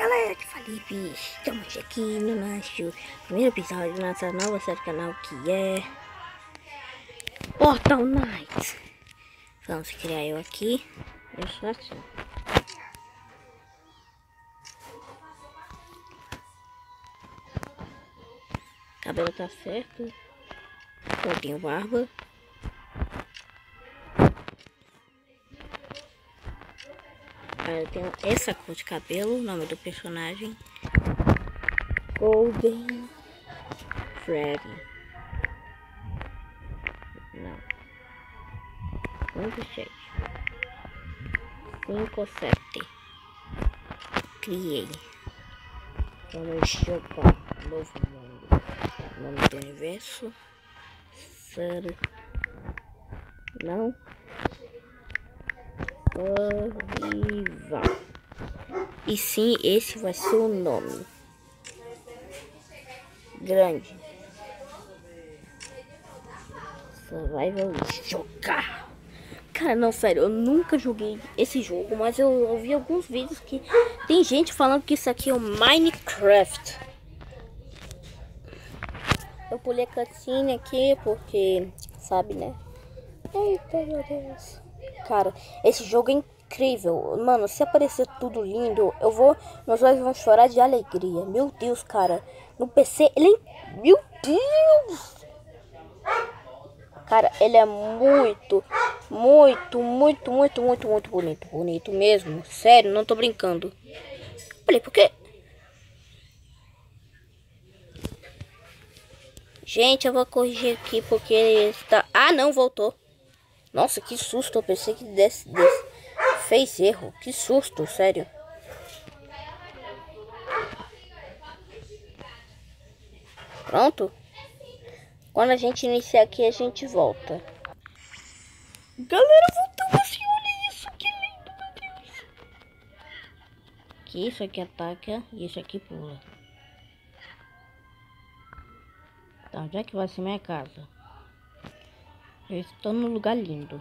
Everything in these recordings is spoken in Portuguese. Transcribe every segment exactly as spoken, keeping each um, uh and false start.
galera, que Felipe, estamos aqui no nosso primeiro episódio da nossa nova série do canal, que é Portal Knight. Vamos criar eu aqui, eu sou assim. Cabelo tá certo, eu tenho barba. Eu tenho essa cor de cabelo, o nome do personagem Golden Freddy. Não. Cinco, sete. Cinco, sete. Criei. Vamos jogar novo mundo. Nome do universo. Sério. Não. Survival. E sim, esse vai ser o nome. Grande. Survival jogar. Cara, não, sério, eu nunca joguei esse jogo, mas eu ouvi alguns vídeos que tem gente falando que isso aqui é o Minecraft. Eu pulei a cutscene aqui porque, sabe, né? Eita, meu Deus. Cara, esse jogo é incrível. Mano, se aparecer tudo lindo, eu vou... Meus olhos vão chorar de alegria. Meu Deus, cara. No P C, ele é... Meu Deus! Cara, ele é muito, muito, muito, muito, muito, muito bonito. Bonito mesmo. Sério, não tô brincando. Falei, por quê? Gente, eu vou corrigir aqui porque ele está... Ah, não, voltou. Nossa, que susto. Eu pensei que desse, desse. Fez erro. Que susto, sério. Pronto? Quando a gente iniciar aqui, a gente volta. Galera, voltamos. Olha isso, que lindo, meu Deus. Que isso aqui ataca e isso aqui pula. Tá, onde é que vai ser minha casa? Eu estou num lugar lindo.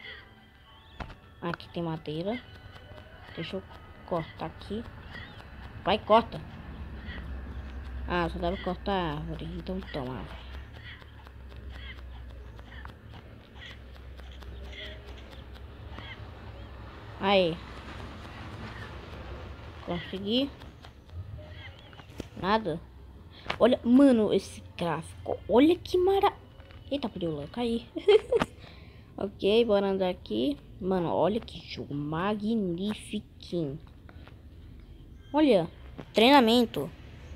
Aqui tem madeira. Deixa eu cortar aqui. Vai, corta. Ah, só deve cortar a árvore. Então toma. Aí. Consegui. Nada. Olha, mano, esse gráfico. Olha que mara... Eita, perdeu, caí. Ok, bora andar aqui. Mano, olha que jogo magnífico. Olha, treinamento.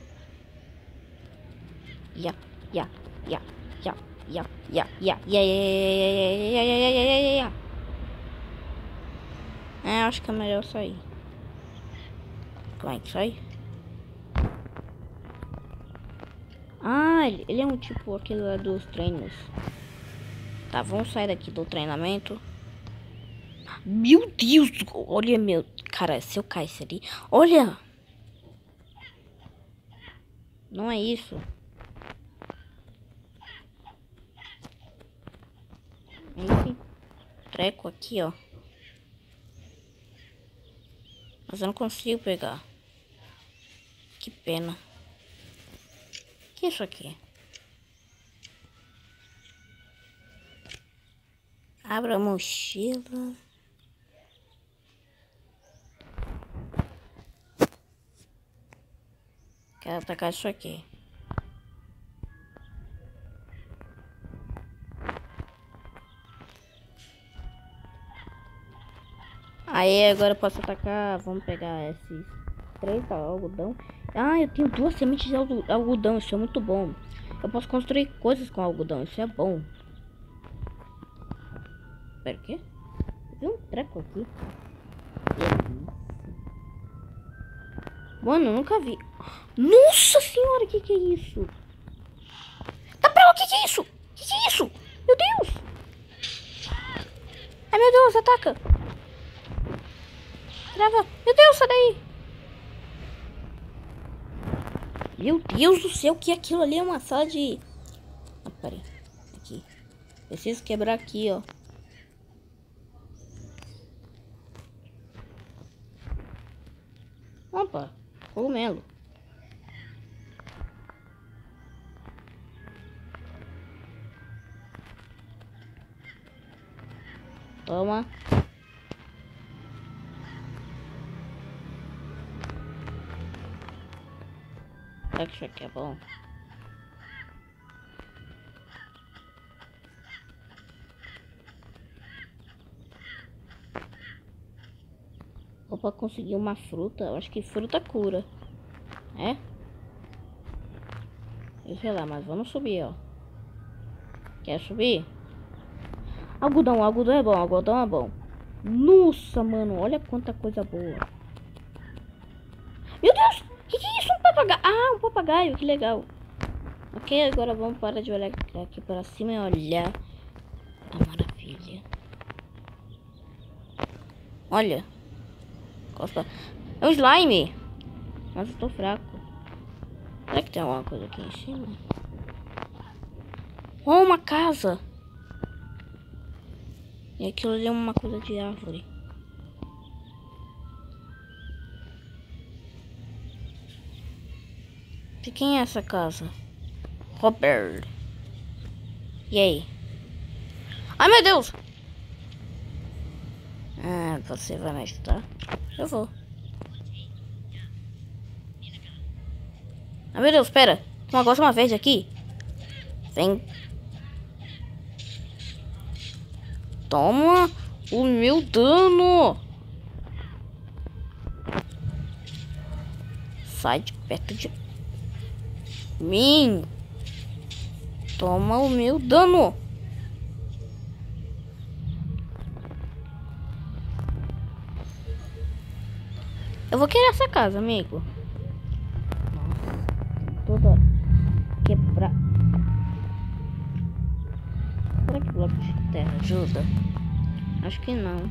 Ya, ya, ya, ya, ya, ya, ya, ya, ya, ya, ya, ya. É, acho que é melhor sair. Como é que sai? Ah, ele, ele é um tipo aquele lá dos treinos. Tá, vamos sair daqui do treinamento. Meu Deus, olha meu... Cara, se eu caísse ali... Olha! Não é isso. Esse treco aqui, ó. Mas eu não consigo pegar. Que pena. Que é isso aqui? Abra a mochila. Quero atacar isso aqui. Aí agora eu posso atacar. Vamos pegar esses três algodão. Ah, eu tenho duas sementes de algodão. Isso é muito bom. Eu posso construir coisas com algodão. Isso é bom. Pera, o quê? Tem um treco aqui. Mano, eu nunca vi. Nossa senhora, que que é isso? Tá pra lá, que que é isso? Que que é isso? Meu Deus! Ai, meu Deus, ataca! Trava! Meu Deus, sai daí! Meu Deus do céu, que aquilo ali é uma sala de... Ah, peraí. Aqui. Preciso quebrar aqui, ó. Opa! Cogumelo. Toma. Será que isso aqui é bom? Ou pra conseguir uma fruta, eu acho que fruta cura. É? Eu sei lá, mas vamos subir, ó. Quer subir? Algodão, algodão é bom, algodão é bom. Nossa, mano, olha quanta coisa boa. Meu Deus, o que, que é isso? Um papagaio. Ah, um papagaio, que legal. Ok, agora vamos parar de olhar aqui para cima e olhar a maravilha. Olha. Costa. É um slime. Mas eu tô fraco. Será que tem alguma coisa aqui em cima? Oh, uma casa. E aquilo ali é uma coisa de árvore. De quem é essa casa? Robert. E aí? Ai, meu Deus! Ah, você vai me ajudar? Eu vou. Ai, meu Deus, espera. Tem uma gosma verde aqui. Vem. Toma o meu dano. Sai de perto de mim. Toma o meu dano. Eu vou querer essa casa, amigo. Nossa, toda quebrar. Será que bloco de terra ajuda? Acho que não.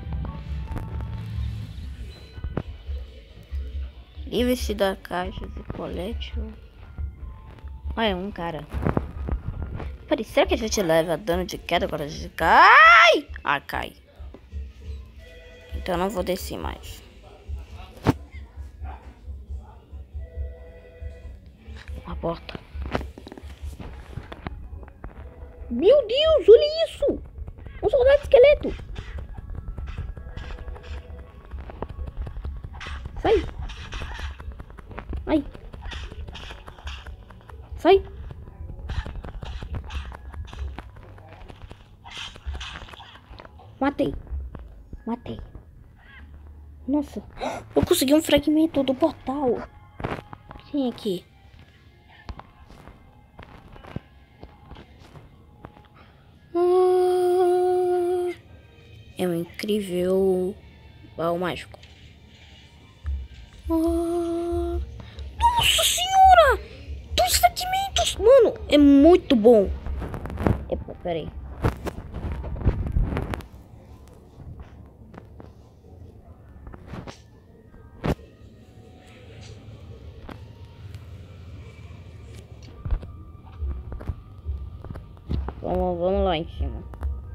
Livre-se da caixa de colete. Olha, um cara. Peraí, será que a gente leva dano de queda quando a gente cai? Ah, cai. Então eu não vou descer mais. A porta. Meu Deus, olha isso! Um soldado de esqueleto. Sai. Ai. Sai. Matei. Matei. Nossa. Eu consegui um fragmento do portal. O que tem aqui? Ah, é um incrível baú mágico. Ah, nossa senhora! Dois fragmentos! Mano, é muito bom. Epa, peraí. Vamos, vamos lá em cima.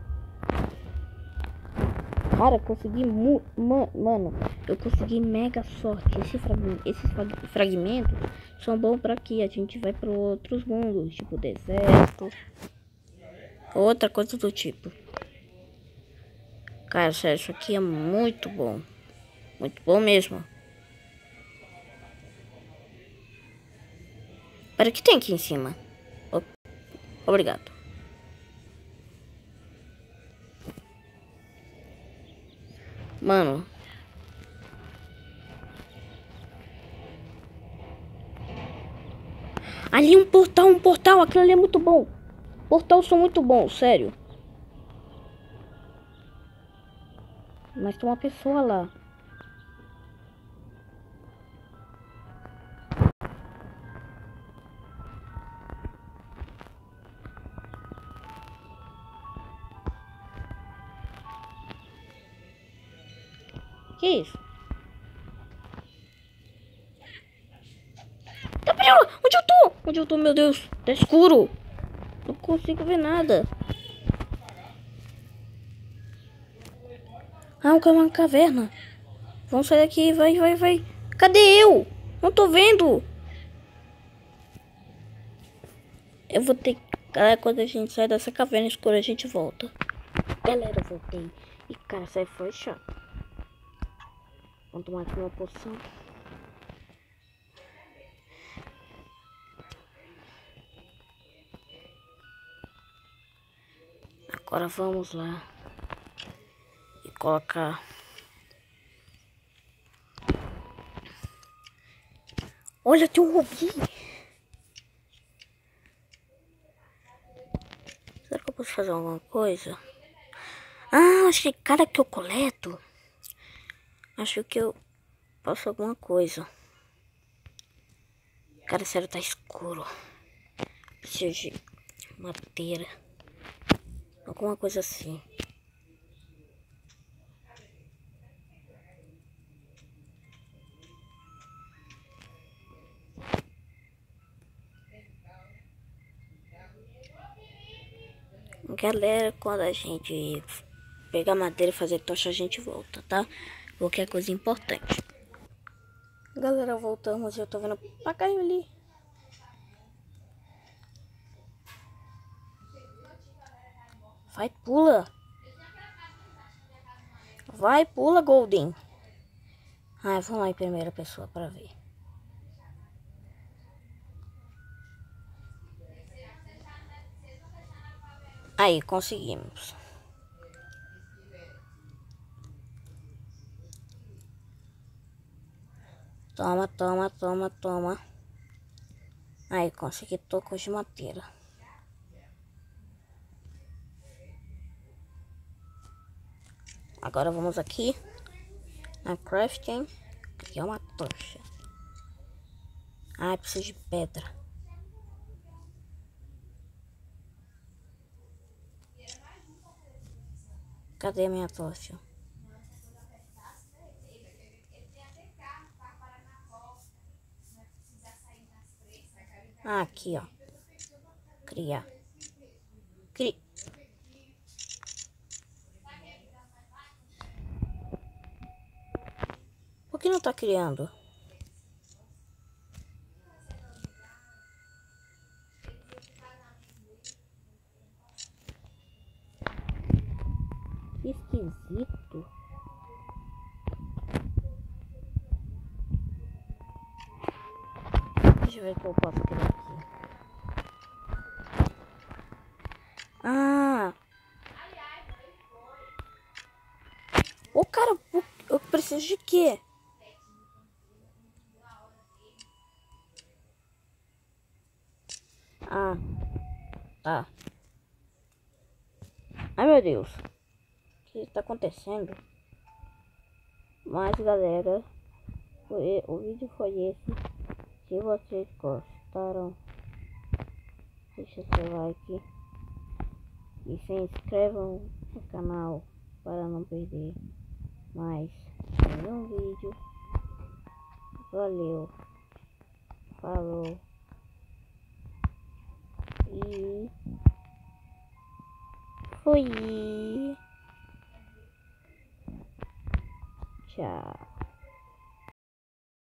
Cara, consegui mu man mano, eu consegui mega sorte. Esse frag esses frag fragmentos são bons pra que a gente vai para outros mundos, tipo deserto, outra coisa do tipo. Cara, sério, isso aqui é muito bom, muito bom mesmo. Para que tem aqui em cima? O Obrigado. Mano. Ali um portal, um portal. Aquilo ali é muito bom. Portais são muito bons, sério. Mas tem uma pessoa lá. Que isso? Tá perdendo! Onde eu tô? Onde eu tô, meu Deus? Tá escuro. Não consigo ver nada. Ah, é uma caverna. Vamos sair daqui. Vai, vai, vai. Cadê eu? Não tô vendo. Eu vou ter... Galera, quando a gente sai dessa caverna escura, a gente volta. Galera, eu voltei. E, cara, sai foi chato. Vamos tomar aqui uma poção. Agora vamos lá. E colocar... Olha, tem um rubi. Será que eu posso fazer alguma coisa? Ah, acho que cada que eu coleto, acho que eu faço alguma coisa. Cara, sério, tá escuro. Preciso de madeira. Alguma coisa assim. Galera, quando a gente pegar madeira e fazer tocha, a gente volta, tá? Qualquer coisa importante. Galera, voltamos e eu tô vendo papagaio ali. Vai, pula. Vai, pula, Golden. Ah, vamos lá em primeira pessoa pra ver. Aí, conseguimos. Toma, toma, toma, toma. Aí, consegui tocos de madeira. Agora vamos aqui na crafting. Aqui é uma tocha. Ah, preciso de pedra. Cadê a minha tocha? Ah, aqui, ó. Criar. Cri. Por que não tá criando? Que esquisito. Deixa eu ver o que eu posso criar aqui. Ah. Ô, cara, eu preciso de quê? Ah. Tá. Ai, meu Deus. O que está acontecendo? Mas, galera, foi, o vídeo foi esse. Se vocês gostaram, deixa seu like e se inscrevam no canal para não perder mais nenhum vídeo. Valeu, falou e fui. Tchau.